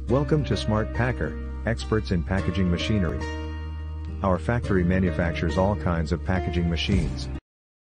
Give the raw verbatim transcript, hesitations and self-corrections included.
Welcome to Smart Packer, experts in packaging machinery. Our factory manufactures all kinds of packaging machines.